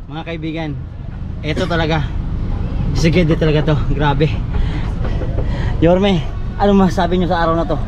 Mga kaibigan, ito talaga. Sige, talaga to. Grabe. Yorme, ano masasabi nyo sa araw na to?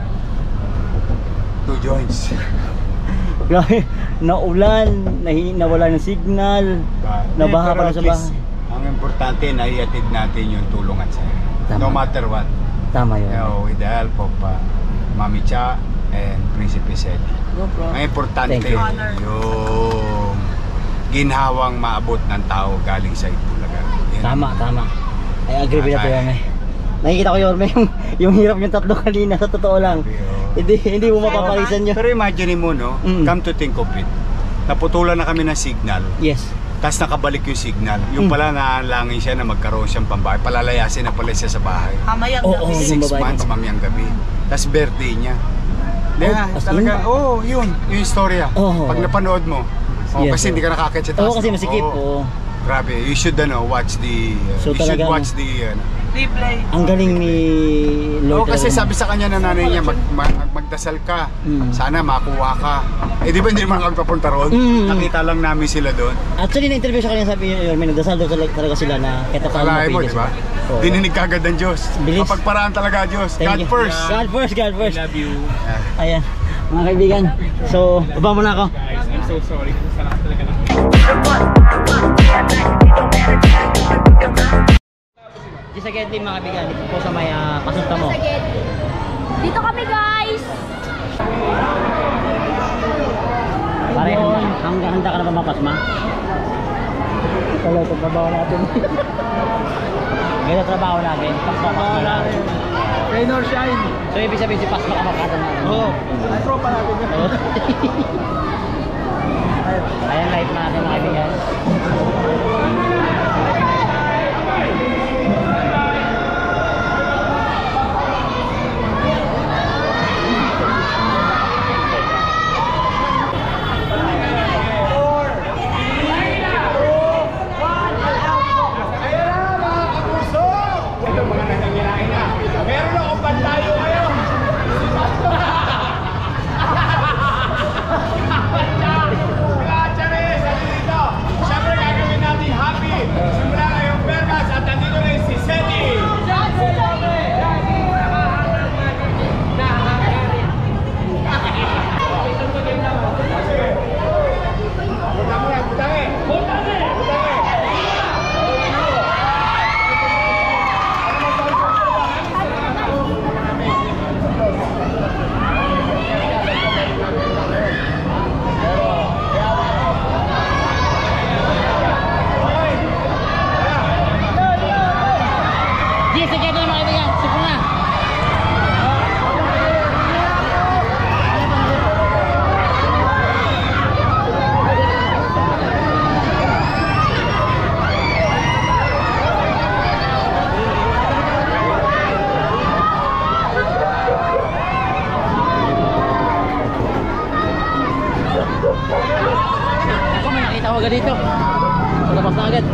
2 joints. Grabe, naulan, nawala ng signal, nabaha pa na sa bahay. Ang importante, naiatid natin yung tulungan sa'yo. No matter what. Tama yun. With the help of Mami Cha and Principe Sedi. No problem. Ang importante, Thank you. yung ginhawang maabot ng tao galing sa Itbulaga. Tama. I agree with that, Yorme. Nakikita ko, Yorme, yung hirap yung tatlo kanina, sa totoo lang. Hindi mo mapapalisan nyo. Pero imagine mo, no? Come to think of it. Naputulan na kami ng signal. Yes. Tapos nakabalik yung signal. Yung pala naalangin siya na magkaroon siyang pambahay. Palalayasin na pala siya sa bahay. Mamayang gabi. 6 months, mamayang gabi. Tapos birthday niya. Talaga, yun. Yung istorya. Pag napanood mo. Kasi hindi ka nakakit sa taas. Kasi masikip. Grabe, you should watch the replay. Ang galing ni Lord. kasi sabi sa kanya na nanay niya, magdasal ka. Sana makuha ka. Di ba hindi naman kami papunta roon? Nakita lang namin sila doon. Actually, na-interview sa kanya, sabi niya, Yorme, nagdasal daw talaga sila na kahit paano Kalahin mo, di ba? Dininig kagad ng Diyos. Kapagparaan talaga Diyos. God first. God first. I love you. Ayan, mga kaibigan. So, baba muna ako. Guys, I'm so sorry kasi sa lahat talaga ng Sa Gedli, mga kaibigan, dito po sa may pasunta mo. Dito kami, guys. Pare, handa ka na ba mapasma? Wala, ito trabaho natin. Ito trabaho natin. Trabaho natin. Rain or shine. So, ibig sabihin si Pasma kamakata natin. Ay, tropa natin yun. Ayan, light natin, mga kaibigan. Dito. Labas na agad.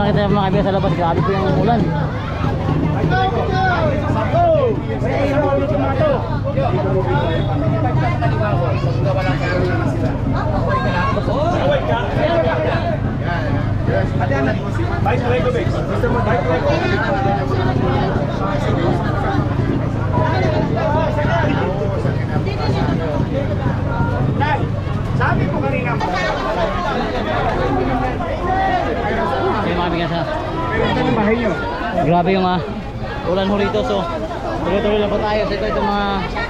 nakita yung mga kaibigan sa labas, grabe po yung ulan. Sabi ko kanina. Yung mga kaibigan sa grabe yung ulan ho rito, so tuloy-tuloy lang po tayo. So ito mga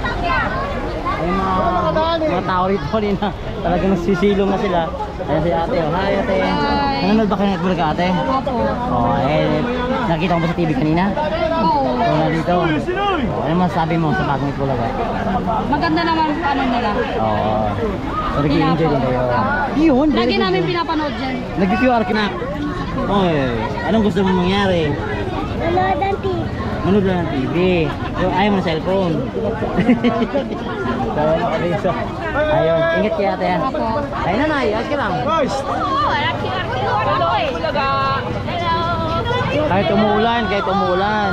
tao rito kanina talagang nagsisilong na sila. Ayan si ate, oh. Hi ate. Nanonood ba kayo ng Netball ka ate? Oh, nakita mo ba sa TV kanina? Wala dito. Oh, ano masasabi mo sa bagong Netball ka? Maganda naman ano nila. Oo. So nag-enjoy din kayo. Yun. Lagi namin pinapanood dyan. Nag-QR ka na. Oy, anong gusto mo mangyari? Manood ang TV. Manood lang ng TV. So, ayaw mo na cellphone. So, ayun, ingat kaya ate. Ay nanay, ayos ka lang. Kahit umuulan, kahit umuulan.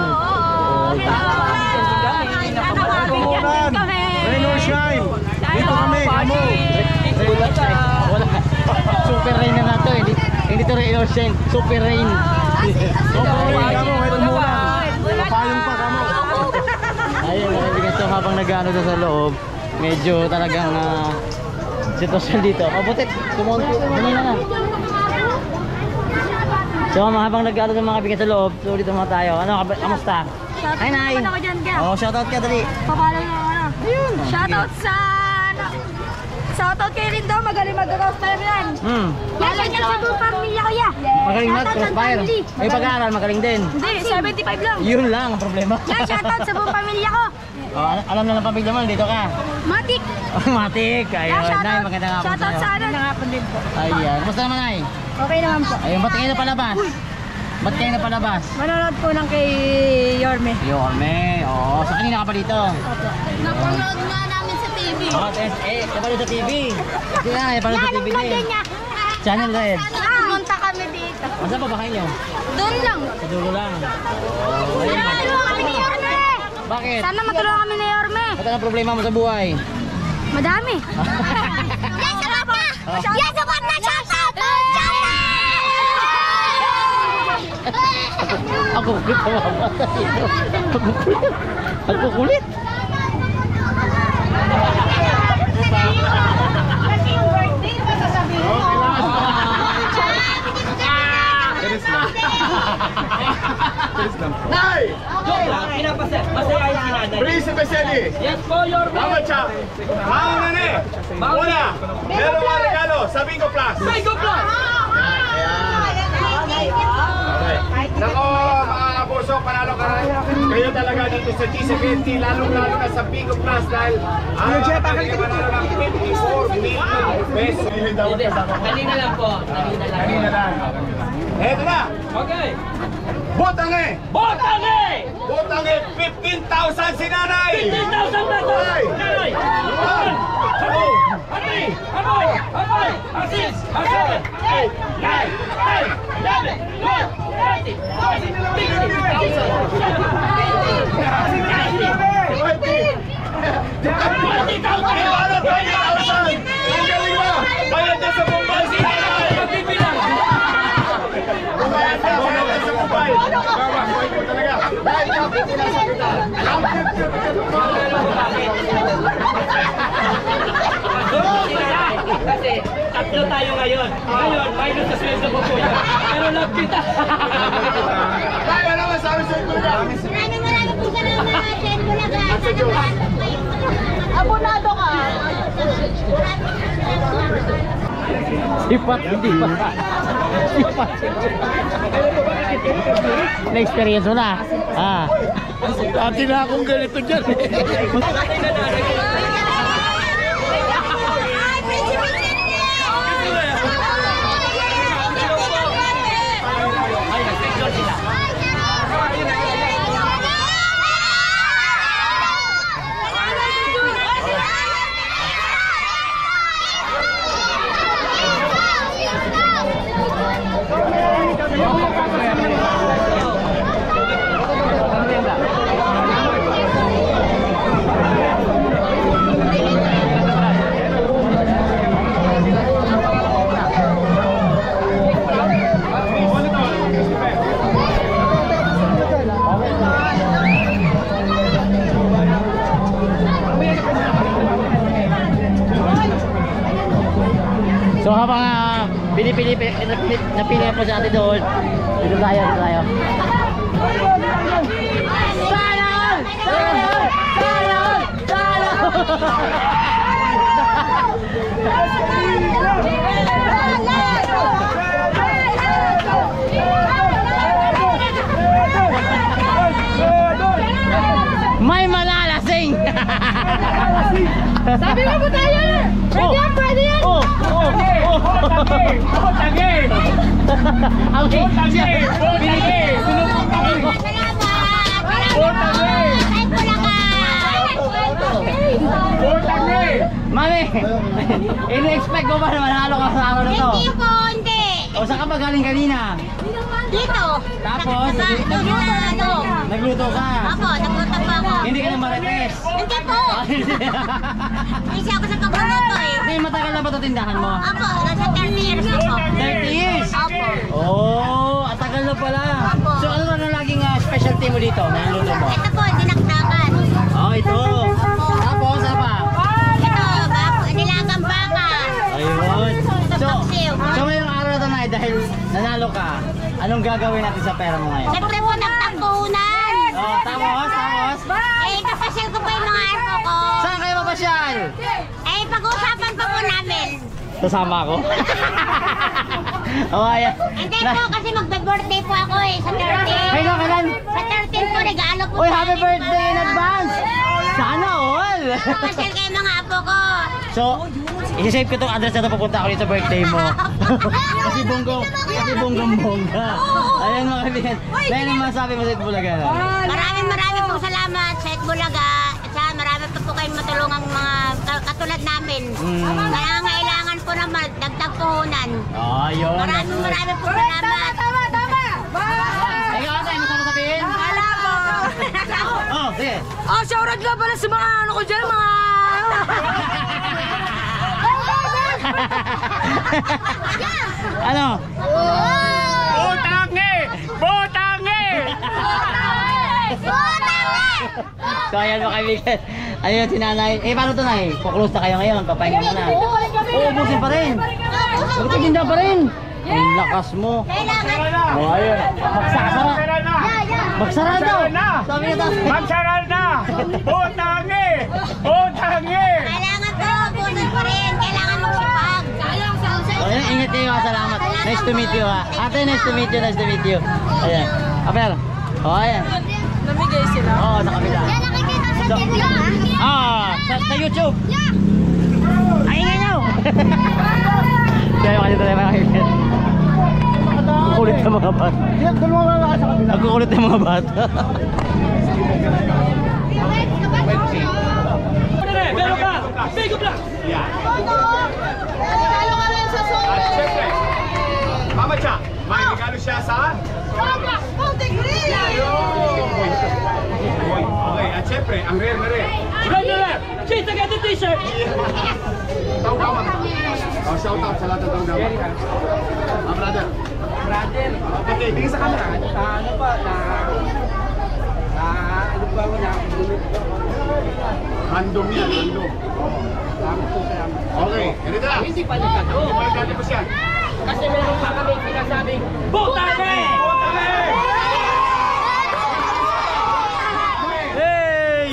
Rain or shine. Dito kami, kamo. Wala. Super rain na nato, hindi to rain or shine. Super rain. Super rain, kamo, kahit umulan. Papayong pa, kamo. Ayun, nakaligas so habang nag-ano sa loob, medyo talagang sitwasyon dito. Mabutit, kumonti, kanina na. So habang nag-ano sa mga bigat sa loob, so dito mga tayo. Ano, kamusta? Hi, Nay! Oh, shoutout ka, dali. Papalo na ano. Ayun. Shoutout sa shoutout kay Lindo, magaling mag-crossfire yan. Magaling ka sa buong pamilya ko ya. Magaling mag-crossfire. Eh, pag-aaral, magaling din. Hindi, 75 lang. Yun lang ang problema. Yan, shoutout sa buong pamilya ko. Oh, alam na ng pamilya mo, dito ka. Matik. Matik. Ayun, Nay, maganda nga po Shoutout sa sa'yo. ano. Nangapon din po. Ayan, kumusta naman, Nay? Okay naman po. Ayun, ba't kayo na palabas? Ba't kayo na palabas? Manonood po ng kay Yorme. Yorme, oo. So kanina ka pa dito? Napanood nga namin sa TV. Oh, napanood sa TV. Kasi nga, napanood sa TV din. Channel Red. Pumunta kami dito. Saan pa ba kayo? Doon lang. Sa dulo lang. Oh, ayun. Sana matulungan kami ni Yorme. Bakit? Sana matulungan kami ni Yorme. Ano ang problema mo sa buhay? Madami. Yes, sapat na! Yes, sapat na! Shoutout! Ako kulit sa mga bata dito. Ako kulit. Kasi yung birthday, masasabihin mo. Teres lang. Teres lang. Nay! Masayahin si nanay. Please, Beseli. Yes po, Yorme. Mama Chap. Mama Nene. Una. Meron mga regalo sa Bingo Plus. Bingo Plus! Nako, mga kapuso, panalo ka rin. Kayo talaga dito sa G70, lalong-lalo na sa Bingo Plus dahil manalo ng 54 million pesos. Kanina lang po. Kanina lang. Eto na. Okay. Botange! Botange! Botange, 15,000 si Nanay! 15,000 pesos! Ay! Nanay! Bayad na sa Mumbai si Nanay! Bayad na sa Mumbai! Bawa ko talaga! Dahil kapit nila sa kita! Kasi tatlo tayo ngayon. Ngayon, minus sa sweldo mo po yan. Pero love kita. Dahil ano masabi sa ito ka? Maraming po salamat, Sen Bulaga. Abonado ka. Sipat, hindi pa. Sipat. Na-experience mo na. Dati na akong ganito dyan. habang napili po si ate doon. Dito tayo, dito tayo. Sayang! Sayang! Sayang! May malalasing! Sabi mo po tayo! Pwede yan, pwede yan! Oh! Oh! Oh! Oh, tangi! Okay, Mami, ini-expect ko ba na manalo ka sa araw na to? Hindi po, hindi. O saan ka ba galing kanina? Dito. Tapos? Nagluto ka? Apo, nagluto pa ako. Hindi ka na marites? Hindi po. Hindi ako sa pagluluto eh. Hindi, matagal na ba ito tindahan mo? Apo, nasa 30 years na po. 30 years? Apo. Oh, at tagal na pala. So ano na laging specialty mo dito na niluto mo? Ito po, dinakdakan. Oh, ito. Tapos, ano pa? Ito, nilagang baka. Ayun. So Paksiw. ngayong araw na ito na dahil nanalo ka, anong gagawin natin sa pera mo ngayon? Siyempre po, nagtagpunan. Oh, tapos? Eh, kapasyal ko po yung mga airpo ko. Saan kayo mapasyal? Eh, pag-uusapan pa po namin. Sasama ako. Oh, ayan. Hindi po, kasi magbe-birthday po ako eh, sa 13. Kailan? Sa 13 po, regalo po. Uy, sa happy akin. birthday in advance! Sana all! Kapasyal kayo mga apo ko. So, isi-save ko tong address na ito, pupunta ako dito sa birthday mo. kasi bonggong-bongga. Ayan mga kaibigan. Dahil naman masabi mo sa Itbulaga na. Maraming pong salamat sa Itbulaga. At saka marami pa po kayong matulungang mga katulad namin. Kaya ngailangan po naman dagdag puhunan. Ayun. Maraming pong salamat. Tama. Ikaw ate, ano sa sabihin? Wala po. Oh, sige. Oh, shoutout nga pala sa mga ano ko dyan, mga... Ano? Butangi! Butangi! So ayan mga kaibigan. Ayun si nanay. Eh paano to nay? Kuklose na kayo ngayon. Papahinga muna. Uubusin pa rin. Magtitinda pa rin. Ang lakas mo. Oh ayun. Magsasara. Magsara daw. Sabi niya daw. Magsara na! Butangi! Butangi! Kailangan to, punan pa rin. Kailangan magsipag. Oh, ayun, ingat kayo ha. Salamat. Nice to meet you ha. Ate, nice to meet you. Nice to meet you. Ayan. Apel. Oh ayan. Namigay sila. Oo, sa kabila. Yan, nakikita sa TV. Sa YouTube. Ay, ingay nyo! Kaya kasi tayo mga kaibigan. Kukulit ng mga bata. Nagkukulit ng mga bata. Meron ka! Big up lang! At syempre, Mama Cha, may regalo siya sa... Okay, at syempre, ang rare na rare. Rare! Chase, agad yung t-shirt! Tawag ka shout out sa lahat ng tawag brother. Brother. Okay, tingin sa camera. Ano ba Random yan, random. Okay, ganito lang. Hindi pa nagkado po siya. Kasi meron pa kami pinasabing Butangi! Hey!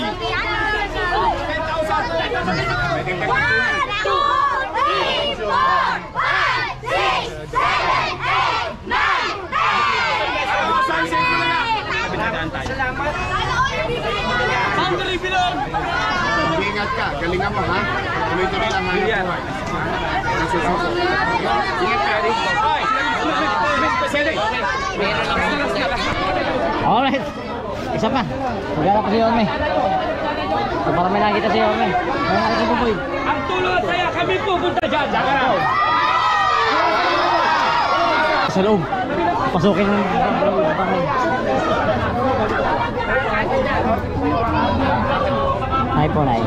100 bilog! Ingat ka, galingan mo ha. Tuloy-tuloy lang ha. Ingat ka rin. Alright. Isa pa. Magana pa si Orme. So, para may nakita si Orme. May nakita po po yun. Ang tulong at saya kami pupunta dyan! Saka na! Sa loob. Pasukin ng Nay po, nay.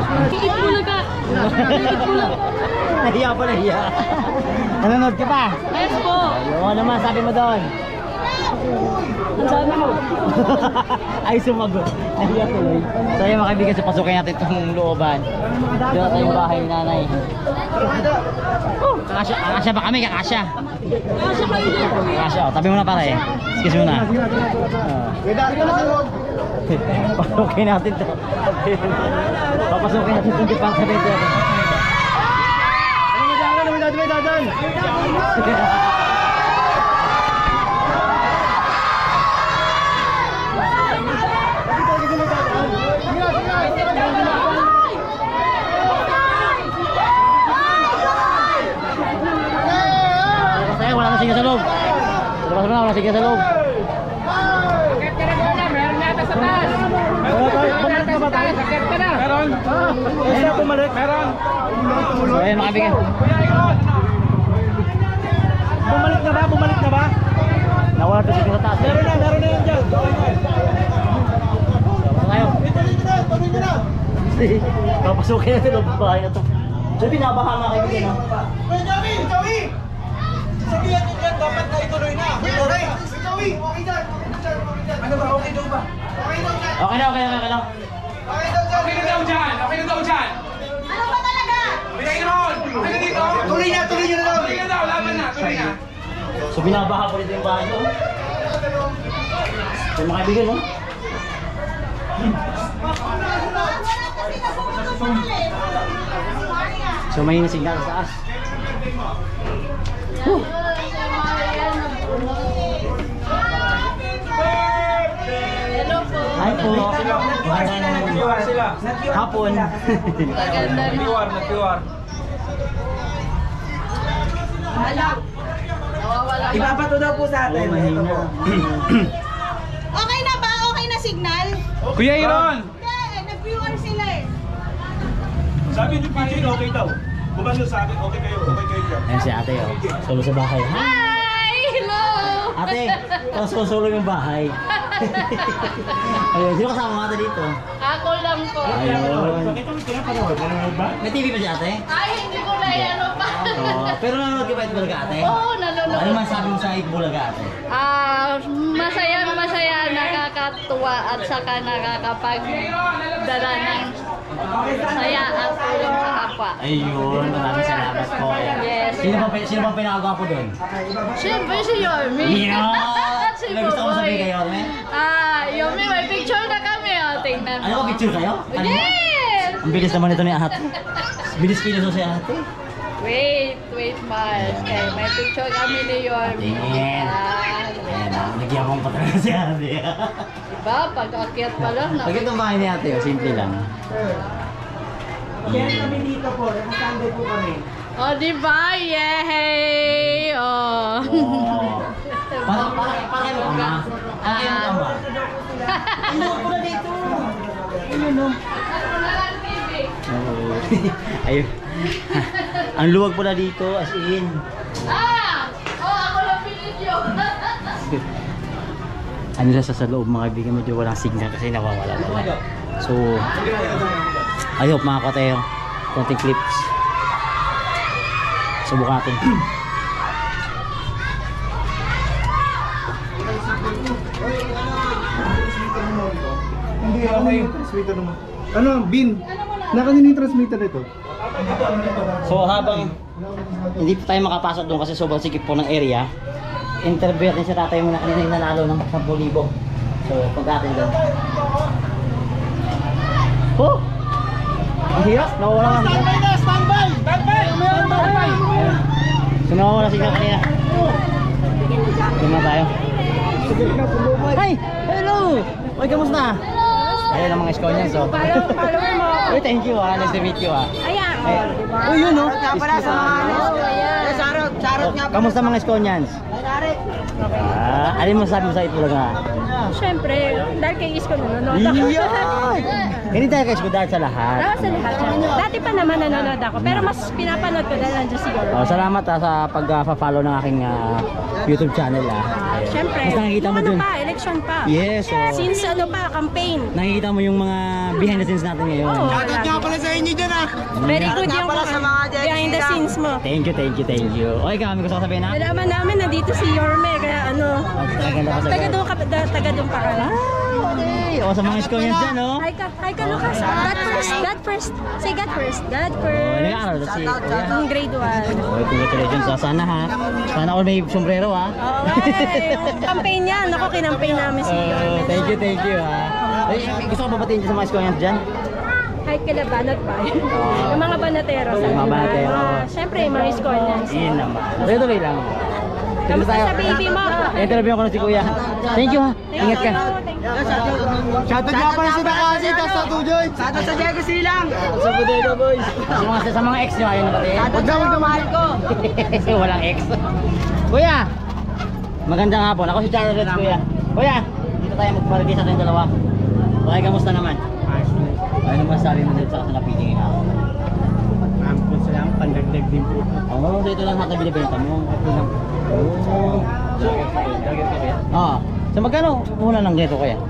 Nahiya pa, nahiya. Nanonood ka pa? Yes po. Ayun naman, sabi mo doon. Ay, sumagot. Nahiya tuloy. So yun mga kaibigan, pasukin natin itong looban. Doon natin yung bahay ni nanay. Kakasya ba kami? Kakasya. Kakasya, oh. Tabi mo na pare. Excuse mo na. Pasukin natin ito. Papasukin natin itong department. Wala na siya sa loob. Labas mo na, wala siya sa loob. Meron. Isa bumalik. Meron. So ayun mga kaibigan. Bumalik na ba? Nawala ito siya sa taas. Meron na yan dyan. So tayo. Papasukin natin ang bahay na ito. So binabaha mga kaibigan. Joey! Sabihan nyo dyan, dapat na ituloy na. Okay. Joey, okay dyan. Ano ba? Okay daw ba? Okay daw dyan. Okay na. Okay daw dyan. Okay na daw dyan. Ano ba talaga? Bigay ron. Okay na dito. Tuloy na daw. Tuloy na daw. Laban na. Tuloy na. So binabaha po dito yung bahay ko. So mga kaibigan, no? So may signal sa taas. Hi po. Hapon. Nag-QR. Ibabato daw po sa atin. Ito po. Okay na ba? Okay na signal? Kuya Iron. Hindi, nag-viewer sila eh. Sabi niyo PJ, okay daw. Bumalo sa akin, okay kayo dyan. Ayan si ate, oh. Solo sa bahay. Ha? Hi! Hello! Ate, tapos solo yung bahay. Ayun, sino kasama mo ate dito? Ako lang po. Ayun. May TV pa si ate? Ay, hindi ko na yan pa. Oo. Pero nanonood ka ba It Bulaga ate? Oo, nanonood. Ano masabi mo sa It Bulaga ate? Masaya, nakakatuwa at saka nakakapagdala ng saya at tulong sa kapwa. Ayun, maraming salamat po. Yes. Sino bang pinakagwapo doon? Siyempre si Yorme. Yeah! Si May gusto ko Buboy. sabihin kayo, Yorme? Yorme, may picture na kami. Tingnan mo. Ano ba, picture kayo? Kanina? Yes! Ang bilis naman ito ni ate. Bilis kilos si ate. Wait, Mars. Okay, may picture kami ni Yorme. Tingin. Ayan, nagyabang pa talaga si ate. Diba? Pag-akyat pa lang na. Pag itong bahay ni ate, oh, simple lang. Kaya kami dito po. Nakasanday po kami. Oh, diba? Yay! Oh. Para kayo ama. Para kayo ama. Ayun po na dito. Ayun no. Ayun. Ang luwag po na dito, as in. Ako lang pinidyo. Ano na sa loob mga kaibigan, medyo walang signal kasi nawawala. So, I hope makakota yung konting clips. Subukan natin. Hindi, ano yung transmitter naman? Ano, Bin? Nakanino yung transmitter nito? So habang hindi po tayo makapasok doon kasi sobrang sikip po ng area, interview natin si tatay muna kanina yung nanalo ng 10,000. So punta natin doon. Oh! Ang hirap, nawawala nga. Standby! So nawawala siya kanina. Doon na tayo. Hi! Hello! Oy, kamusta? Ayun ang mga Esconians, so. Follower mo. Uy, thank you ah. Nice to meet you ah. Ayan. Uy, yun no? Nga pala sa mga ano. Sarot nga pala. Kamusta mga Esconians? Alin mo sabi mo sa Itbulaga? Siyempre, dahil kay Isko nanonood ako. Iyon! Hindi tayo kayo dahil sa lahat. Sa lahat. Dati pa naman nanonood ako, pero mas pinapanood ko dahil nandiyan si Yorme. Oh, salamat sa pag-follow ng aking YouTube channel ah. Ayun. Siyempre, Mas nakikita mo ano dun. pa, election pa. Yes, oh. Since ano pa, campaign. Nakikita mo yung mga behind the scenes natin ngayon. Oo, Shoutout nga pala sa inyo dyan ah. Very good Nga yung pala sa mga behind the scenes mo. Thank you. Thank you. Okay, kami gusto ko sabihin na? Nalaman namin nandito si Yorme, kaya ano, taga doon pa ka. Okay. O, sa mga Iskoyans dyan, no? Hi ka Lucas. God first. Say God first. God Oh, first. nag-aaral na si Kuya. Grade 1. Okay, congratulations. Sana ha. Sana all may sombrero ha. Oo nga yung campaign niya. Naku, kinampaign namin si Yorme. Thank you ha. Ay, gusto ko babatiin sa mga Iskoyans dyan? Hi kila Banat ba? Yung mga banatero. Yung mga banatero. Siyempre, yung mga Iskoyans. Yun naman. Tuloy lang. Kamusta sa baby mo? Interview ko na si Kuya. Thank you ha. Ingat ka. Shoutout nga pala si Takasi, tas sa Tujoy. Shoutout sa Diego Silang. Sa Bodega Boys. Sa mga ex nyo, ayun na pati. Huwag na mahal ko. Walang ex. Kuya! Magandang hapon. Ako si Charles Reds, Kuya. Kuya! Dito tayo magparigay sa ating dalawa. Okay, kamusta naman? Ano masasabi mo dito sa napili nga ako? Maraming salamat, pandagdag din po. Oo, so ito lang natin binibenta mo. Ito lang. Oo. Jacket ka kaya? Oo. So magkano muna lang dito Kuya?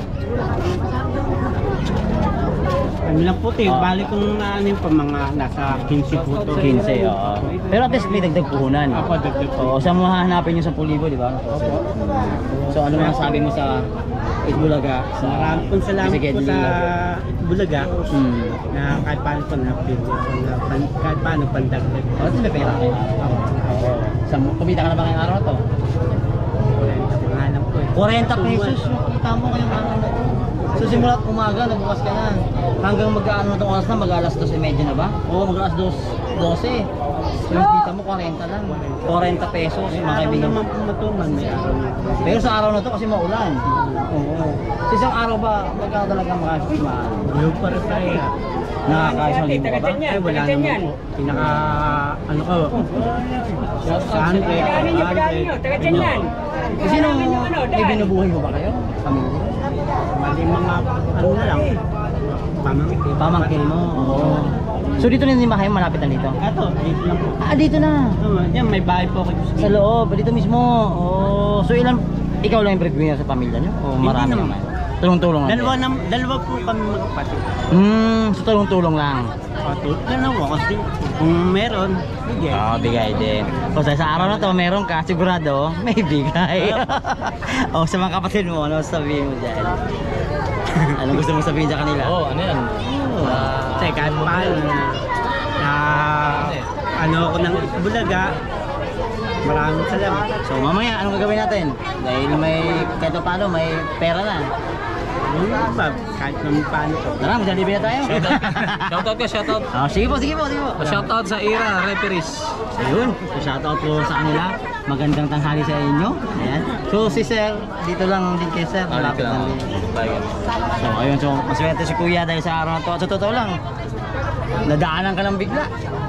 Kami lang puti, balik kong ano yung pa mga nasa 15 po to. 15, oo. Pero at least may dagdag puhunan. Ako, dagdag po. Oo, saan mo hahanapin yung 10,000, di ba? So ano ang sabi mo sa Itbulaga? Maraming pong salamat Sige, po sa Bulaga Hmm. na kahit paano po kahit paano pandagdag. Oh, ito may pera kayo. Kumita ka na ba ngayong araw na to? Pangalan po. 40 pesos yung kita mo ngayong araw na to. So simula umaga, nagbukas ka na. Hanggang mag-ano itong oras na, mag-alas 2:30 na ba? Oo, mag-alas 12. Yung kita mo 40 lang. 40 pesos, mga Araw kaibigan. naman po matuman, may araw na. Pero sa araw na to kasi maulan. Oo. Sa isang araw ba, magkano talaga makasimaan? Yung para tayo. Nakakaisang libo ka ba? Ay, wala naman po. Pinaka, ano ko, saan ko, Taga dyan yan. Kasi nung may binubuhay mo ba kayo? Pamilya? mali mga, ano na lang, pamangkin. Pamangkin mo? Oo. So dito na yung bahay mo, malapit na dito? Ito, dito lang po. Ah, dito na. Yan, may bahay po ako Sa loob, dito mismo. Oh, so ikaw lang yung breadwinner sa pamilya niyo? O marami Hindi naman? Tulong-tulong lang. Dalawa po kami magkapatid. So tulong-tulong lang. Dalawa kasi kung meron, bigay. Oo, bigay din. O sa araw na to, meron ka, sigurado, may bigay. O sa mga kapatid mo, ano sabihin mo dyan? Anong gusto mo sabihin sa kanila? Oo, ano yan? Kasi kahit paano na ano ako ng Bulaga, maraming salamat. So mamaya, anong gagawin natin? Dahil kahit paano, may pera na. Yung iba, kahit naman paano ko. Tara, magjalibin na tayo. Shoutout ka, shoutout. Sige po. Shoutout sa Ira, referees. Ayun, so shoutout po sa kanila. Magandang tanghali sa inyo. Ayan. So si Sir, dito lang din kay Sir. Malapit lang din. So ayun, so maswerte si Kuya dahil sa araw na to. At sa totoo lang, nadaanan ka lang bigla.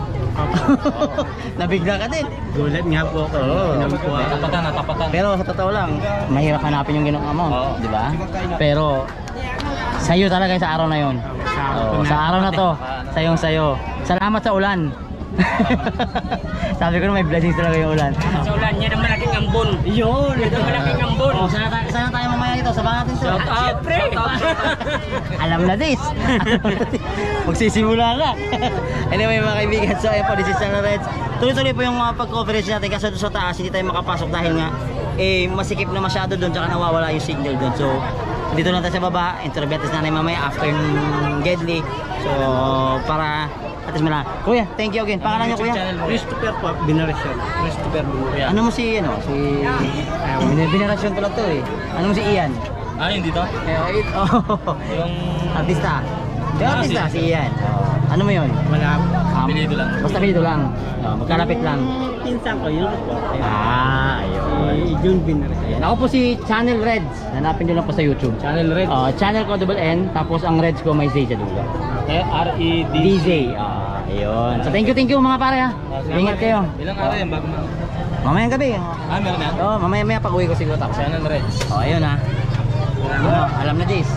Nabigla ka din. Gulat nga po ako. Natapatan. Pero sa totoo lang, mahirap hanapin yung ginawa mo, di ba? Pero sa'yo talaga sa araw na yon. Sa araw na to, sayong-sayo. Salamat sa ulan. Sabi ko na may blessings talaga yung ulan. Sa ulan, yan ang malaking ambon. Yun! Yan ang malaking ambon. Sana tayo mamaya dito, sabahan natin to. Shoutout. Alam na this. Magsisimula ka. Anyway mga kaibigan, so ayun po, this is Channel Reds. Tuloy-tuloy po yung pag-coverage natin kasi doon sa taas hindi tayo makapasok dahil nga masikip na masyado doon tsaka nawawala yung signal doon. So dito lang tayo sa baba, interview natin mamaya after yung Gedli. So para at least mala. Kuya, thank you again. Pangalan niyo Kuya? Christopher po, binarasyon. Christopher Binarasyon. Ano mo si Binarasyon pala to eh. Ano mo si Ian? Yung dito? Yung Artista. Yung artista si Ian. Ano mo yun? Wala. Apelido lang. Basta apelido lang. Magkalapit lang. Pinsan ko, yun po. Ayun. June Binarasyon. Ayan. Ako po si Channel Reds. Hanapin nyo lang po sa YouTube. Channel Red. Channel ko double N. Tapos ang Reds ko may Z sa dulo. R-E-D. DJ. Ayun. So thank you mga pare ha. Ingat kayo. Ilang araw yan bago na? Mamayang gabi. Meron yan? Mamaya pag-uwi ko siguro tapos. Channel Red. Ayun ha. Alam na this.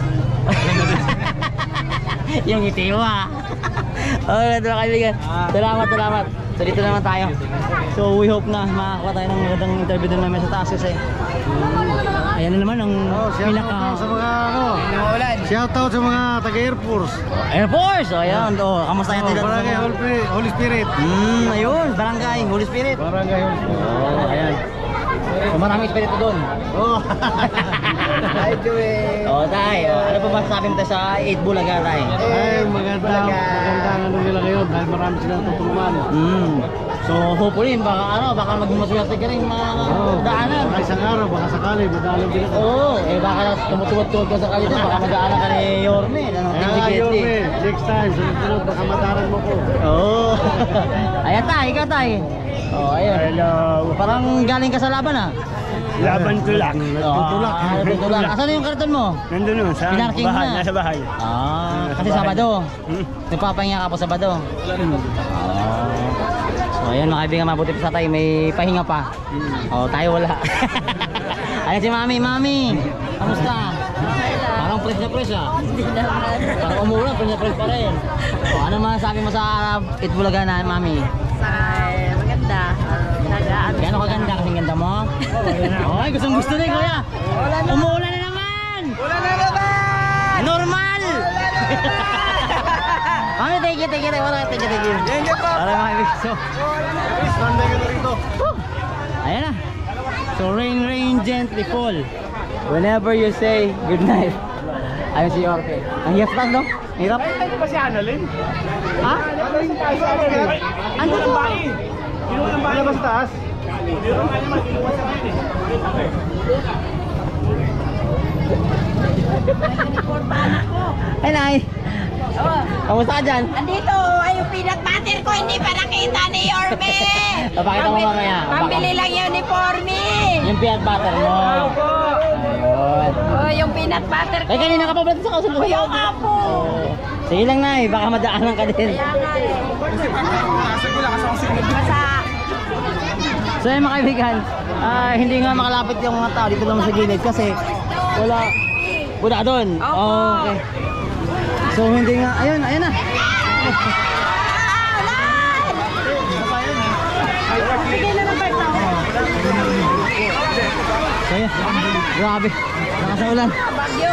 Yung ngiti mo ha. Alright mga kaibigan. Salamat. So dito naman tayo. So we hope na makakuha tayo ng magandang interview doon namin sa taas kasi ayan na naman ang pinaka Sa mga shoutout sa mga taga Air Force. Air Force! O ayan, kamusta yung tila? Barangay Holy Spirit. Ayun, Barangay Holy Spirit. Barangay Holy Spirit. Ayan. So maraming espiritu doon. Hi, Joey. Tay, ano pa masasabi mo tayo sa 8 Bulaga, tay? Magandang ano nila ngayon dahil marami silang tutulungan. So hopefully baka maging maswerte ka rin mga daanan. Baka isang araw, baka sakali, madaanan din ako. Oo, baka tumutuwad-tuwad ka sa kalito, baka madaanan ka ni Yorme. Yorme, next time, sunod baka madaran mo ko. Oo. Ayan tay, ikaw tay. Ayun. Hello. Parang galing ka sa laban ah. Laban tulak. Tulak. Asan yung karton mo? Nandun nun, sa Pinarking bahay, na. nasa bahay. Kasi Sabado. Nagpapahinga ka po Sabado. So ayan mga kaibigan, mabuti pa sa tayo, may pahinga pa. Tayo wala. Ayan si Mami. Kamusta? Parang fresh na fresh ah. Parang umulan, fresh na fresh pa rin. Ano masasabi mo sa Itbulaga na, Mami? Maganda. Gano'n kaganda kasing ganda mo? Ay, gusto ni Kuya. Umuulan na naman! Normal! Mami, thank you. Thank you. Para mga ibig. So, ayan na. So, rain gently fall. Whenever you say good night. Ayun si Yorke. Ang hirap lang, no? Hirap? Ano ba si Annalyn? Ha? Ano ba? Ano ba sa taas? Ay, Nay. Kamusta ka dyan? Andito ay yung peanut butter ko, hindi pa nakita ni Yorme. Papakita mo mamaya. Pambili lang yung uniforme. Yung peanut butter mo. Ayun. Oh, yung peanut butter ko. Ay, kanina ka pa ba sa kasulungan? Yung apo. Sige lang, Nay. Baka madaanan ka din. Basta. So yun mga kaibigan, hindi nga makalapit yung mga tao dito naman sa gilid kasi wala doon. Okay. So hindi nga, ayun na. So yun, grabe, lakas ng ulan. Bagyo.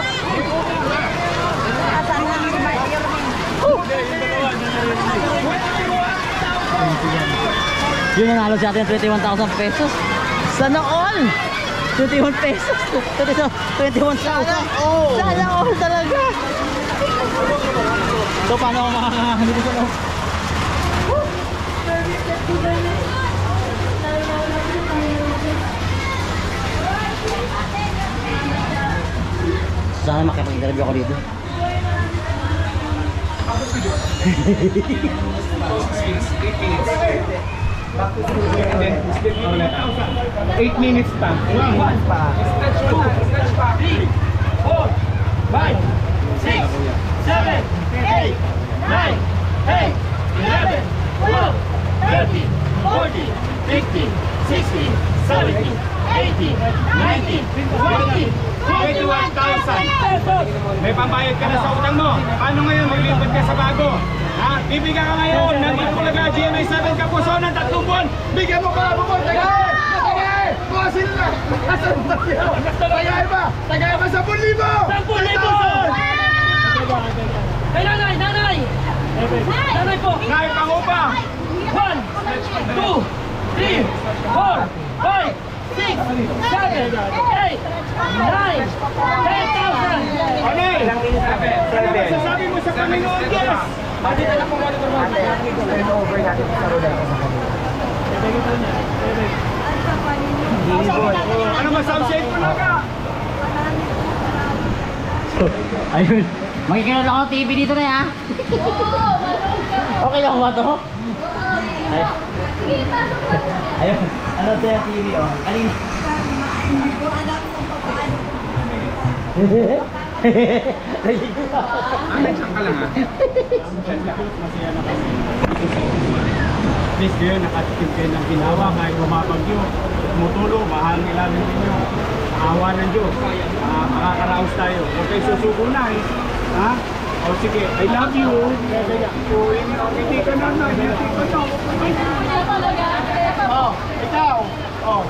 Asan lang si Bagyo? Yun nanalo sa atin 21,000 pesos. Sana all! 21 pesos. 21,000. Sana all talaga. So paano ako makakakita dito sa loob? Sana makipag-interview ako dito. 8 minutes pa. 1 pa. Stretch 2, stretch pa. 3, 4, 5, 6, 7, 8, 9, 10, 11, 12, 13, 14, 15, 16, 17, 18, 19, 20, 21,000. May pambayad ka na sa utang mo. Paano ngayon? Maglipat ka sa bago. Bibigyan ka ngayon ng Itbulaga GMA 7 Kapuso ng 3 buwan. Bigyan mo ka mo. Tagay! Bukasin na! Asan ba yun? Tagay ba? Tagay ba 10,000? 10,000! Hey, nanay! Nanay po! Nay, pangupa! 1, 2, 3, 4, 5, 6, 7, 8, 9, 10,000! Onay! Ano masasabi mo sa Panginoon? Yes! Dito na po monitor mo. Ano masabi sa Itbulaga? Ayun. Makikilala ako TV dito na ha. Okay lang ba to? Ayun. Ano to yung TV oh? Kanina. Please kayo, nakatikim kayo ng ginawa kahit bumabagyo, tumutulo, mahal ilalim ninyo. Awa ng Diyos, makakaraos tayo. Huwag kayo susuko na eh. Ha? Oh, sige. I love you. Hindi ka na na. Oh, ikaw. Oh.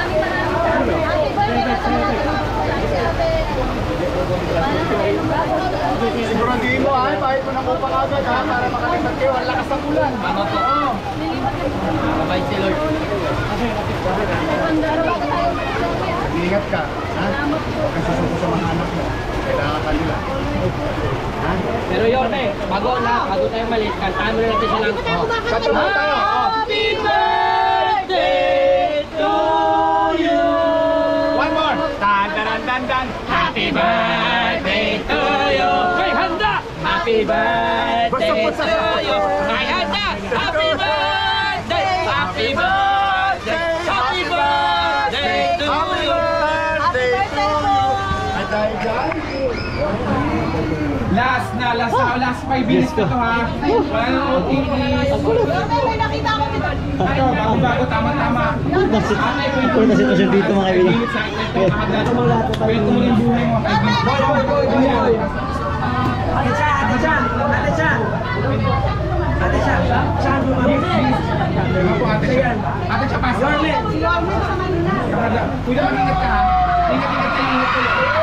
Siguraduhin mo ha, bahit mo na upang agad ha, para makalipat kayo. Ang lakas ng ulan. Tama po. Mabait si Lord. Ingat ka. Ha? Kasi suko sa mga anak mo. Kailangan ka nila. Ha? Pero Yorme, bago tayo malis, kantaan mo na natin siya lang. Kanta mo tayo. Happy birthday to you! One more. Dan, dan, dan, dan. Happy birthday to you! May handa! Happy birthday to you! May handa! Happy birthday! Happy birthday! Happy birthday to you! At dahil dyan, Last 5 minutes na to ha. Wala nang OTP. Ito, bago-bago, tama-tama. Ito na sitwasyon dito mga kaibigan. Kwento mo yung buhay mo. Ate siya, pasok. Kuya, mag-ingat ka ha. Ingat ka.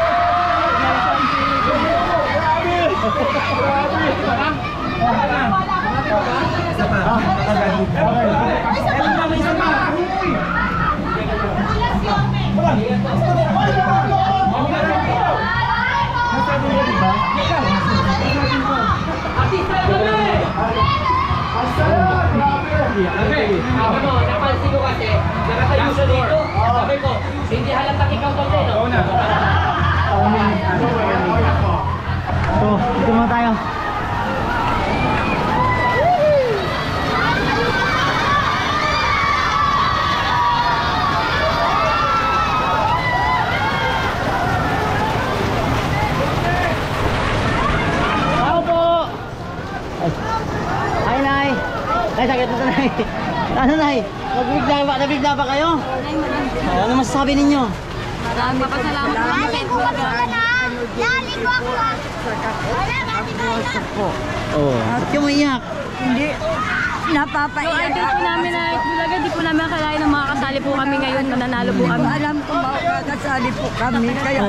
Napansin ko kasi, nakatayo siya dito. Sabi ko, hindi halatang ikaw to, no? Oo na. So, dito muna tayo. Ako po! Hi, Nay! Nay, sakit na ito, Nay. Ano, Nay? Nabigla ba kayo? Ano masasabi ninyo? Maraming pasalamat po kami kay Bulaga. Lali ko ako. Wala, mati tayo. Oh, ba't kayo umiyak? Hindi. Napapaiyak. Idol po namin na Bulaga, di po namin akalain na makakasali po kami ngayon, mananalo po kami. Alam ko makakasali po kami, kaya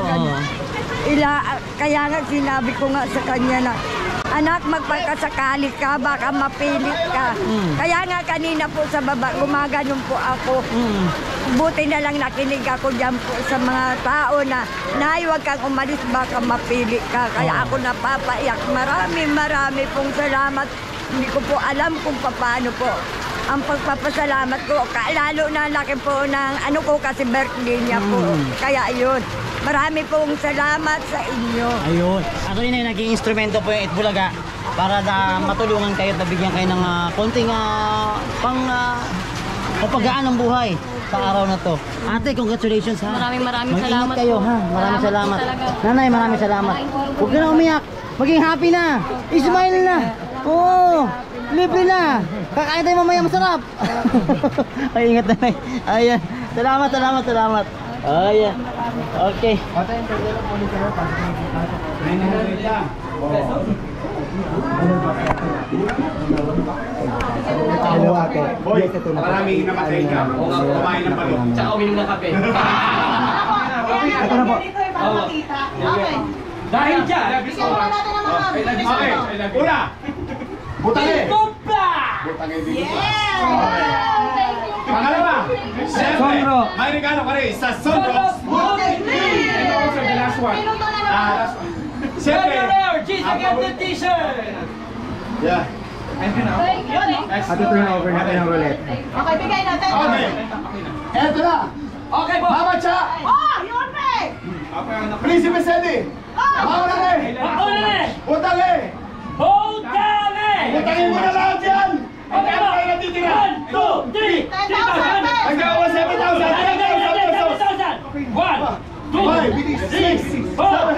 kaya nga sinabi ko nga sa kanya na, anak, magpagkasakali ka, baka mapilit ka. Kaya nga kanina po sa baba, gumaganon po ako. Buti na lang nakinig ako dyan po sa mga tao na, Nay, huwag kang umalis, baka mapili ka. Kaya ako napapaiyak. Marami pong salamat. Hindi ko po alam kung paano po ang pagpapasalamat ko. Lalo na laki po ng ano ko kasi birthday niya po. Kaya yun. Marami pong salamat sa inyo. Ayun. Ako rin ay naging instrumento po yung Itbulaga para na matulungan kayo at nabigyan kayo ng konting papagaan ng buhay sa araw na to. Ate, congratulations ha. Maraming Mag-ingat salamat kayo po. ha. Maraming salamat. Talaga. Nanay, maraming salamat. Huwag ka na umiyak. Maging happy na. Ismile na. Oo. Libre na. Kakain tayo mamaya masarap. Ay, ingat nanay. Ayan. Salamat. Ayan. Okay. Hello, ate. Boy, maraming namatay ka. Kumain ng balot. Tsaka uminom ng kape. Ito na po. Dahil dyan, Okay, una. Butangin. Butangin dito. Pangalawa. Siyempre, may regalo ka rin sa Sondro. The last one. Siyempre. t-shirt! Yeah. Ate, turn over natin ang roulette. Okay, bigay natin. Okay. Eto na. Okay po! Mama Cha. Oh, yun pe! Prinsipe Sedi. Mauna na eh. Butangin. Butangin mo na lahat yan. Okay Ano ba? kayo natitira? 1, 2, 3, 3,000! Hanggang 7,000. 1, 2, 5, 6, 3, 4, 5, 6,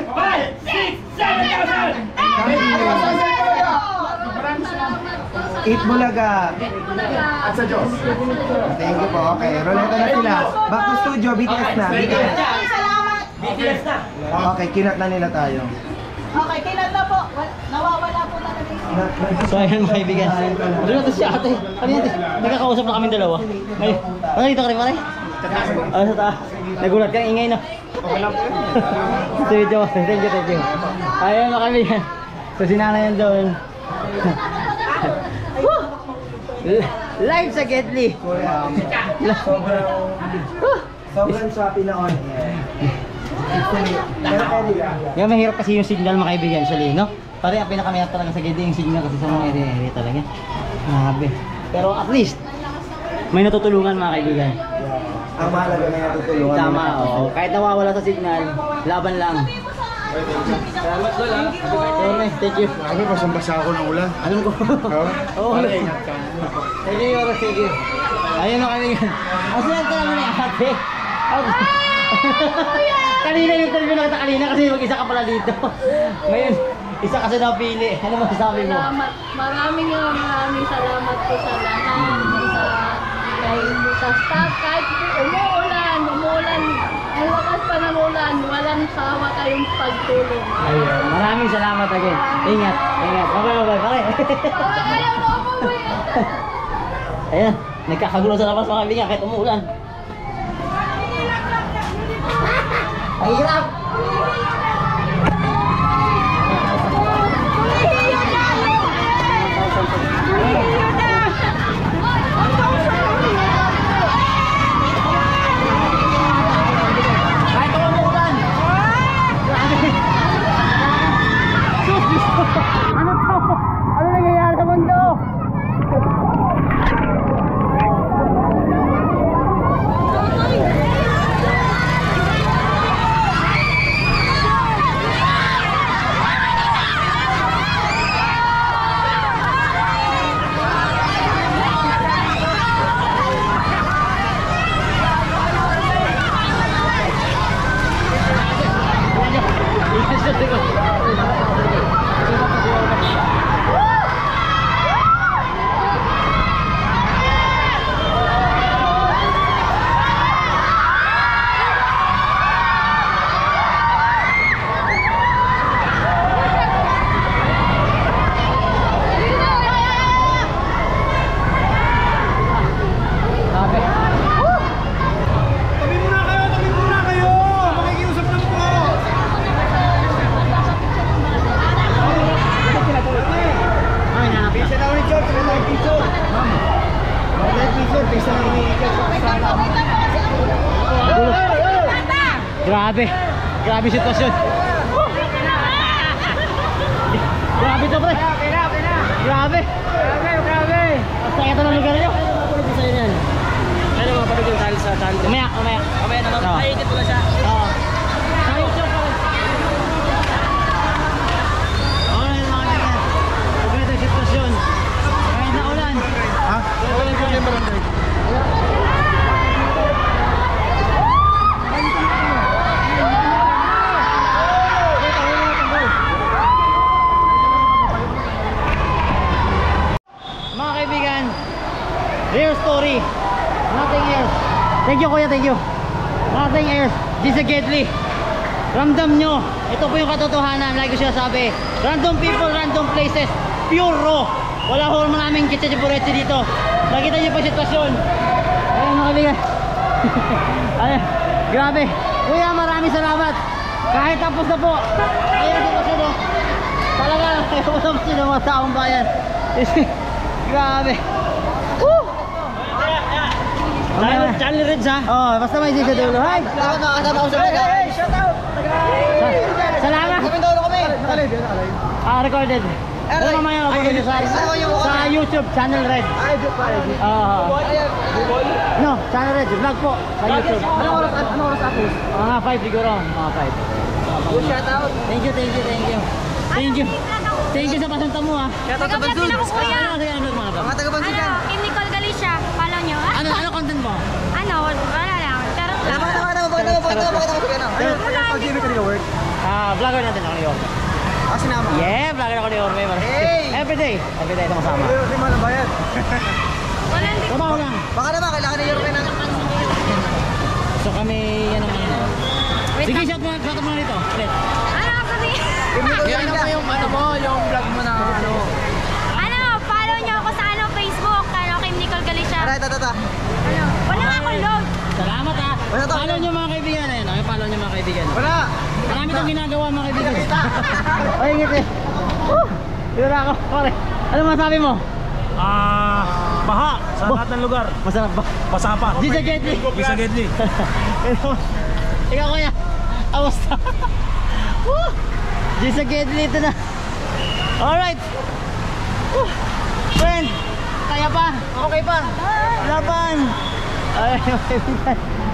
7,000! Itbulaga. At sa Diyos. Thank you po. Okay, roulette na sila. Back to studio, BTS na. BTS na! Okay, kinat na nila tayo. Okay, kailan na po? Nawawala po talaga. So ayan mga kaibigan. Doon natin si ate. Kanina nagkakausap na kami dalawa. Ngayon, ano dito ka rin pare? Sa taas. Nagulat ka, ingay na. Thank you. Ayan mga kaibigan. So si nanay yan doon. Live sa Getly. Sobrang choppy na on. Yung mahirap kasi yung signal mga kaibigan actually, no? Pare ang pinakamahirap talaga sa Getly yung signal kasi sa mga area talaga. Grabe. Pero at least may natutulungan mga kaibigan. Ang mahalaga na natutulungan. Tama, oo. Kahit nawawala sa signal, laban lang. Salamat doon ah. Thank you. Ako, basang-basa ako ng ulan. Alam ko. Oo. Ingat ka. Thank you, Yoro. Thank you. Ayun na kaibigan. Ang swerte naman ni ate. Kanina yung interview na kita kanina kasi mag-isa ka pala dito. Ngayon, isa kasi napili. Ano masasabi mo? Salamat. Maraming salamat po sa lahat. Sa staff, kahit umuulan. Ang lakas pa ng ulan, walang sawa kayong pagtulong. Ayun. Maraming salamat again. Ingat. Bye-bye. Pare. Ayaw na umuwi. Ayan. Nagkakagulo sa labas mga kaibigan kahit umuulan. Ay, grab! Ano nangyayari sa mundo? Grabe sitwasyon. Grabe to pre. Grabe. Basta ito ng lugar nyo. Ano mga panood yung sa tanto? Umaya naman. Ay, edit mo na siya. Oo. Sa YouTube pa rin. Alright mga kaibigan. Grabe ito sitwasyon. Kahit na ulan. Ha? Wala yung problema lang. Real story. Nothing else. Thank you kuya, thank you. Nothing else. This is Getly. Ramdam nyo. Ito po yung katotohanan. Like ko siya sabi. Random people, random places. Pure raw. Wala ho maraming kitsa-chipuretsi dito. Nakita nyo pa sitwasyon. Ayan mga kaibigan. Ayan. Grabe. Kuya, maraming salamat. Kahit tapos na po. Ayan ang sitwasyon o. Talaga. Wala pa sila mga taong bayan. Grabe. Channel Reds ha? Oo, basta may isa sa dulo. Hi! Salamat mga kasama ko sa vlog. Hey, shout out! Salamat! Kaming dulo kami! Recorded. Pero mamaya mapapagod sa YouTube, Channel Red. No, Channel Red, vlog po sa YouTube. Anong oras tapos? Mga 5 siguro, mga 5. Shout out! Thank you. Thank you sa pasunta mo ha. Shout out sa Bansun. Mga taga-Bansun dyan. Kim Nicole Galicia. Follow nyo. Ano content mo? Wala lang. Charot lang. Vlogger natin ako ni Yorme. Sinama? Yeah, vlogger ako ni Yorme. Everyday sumasama. Hindi mo nabayad. Walang di. Trabaho lang. Baka naman, kailangan ni Yorme ng... So kami, yan ang... Sige, shout mo dito. Ano ako sabihin? Yan mo yung ano mo, yung vlog mo na ano. Ano, follow niyo ako sa ano, Facebook, ano, Kim Nicole Galicia. Ito. Ano, wala nga akong load. Salamat ha. Follow nyo mga kaibigan. Ayun, okay, follow nyo mga kaibigan. Wala! Marami itong ginagawa mga kaibigan. Ay, ngiti. Dito na ako, pare. Ano masabi mo? Baha sa lahat ng lugar. Masarap ba? Basa pa. Di sa Getly. Di sa Gedli. Ikaw kuya. Amusta? Di sa Getly ito na. Alright. Friend, kaya pa? Okay pa? Laban. Ay, mga kaibigan.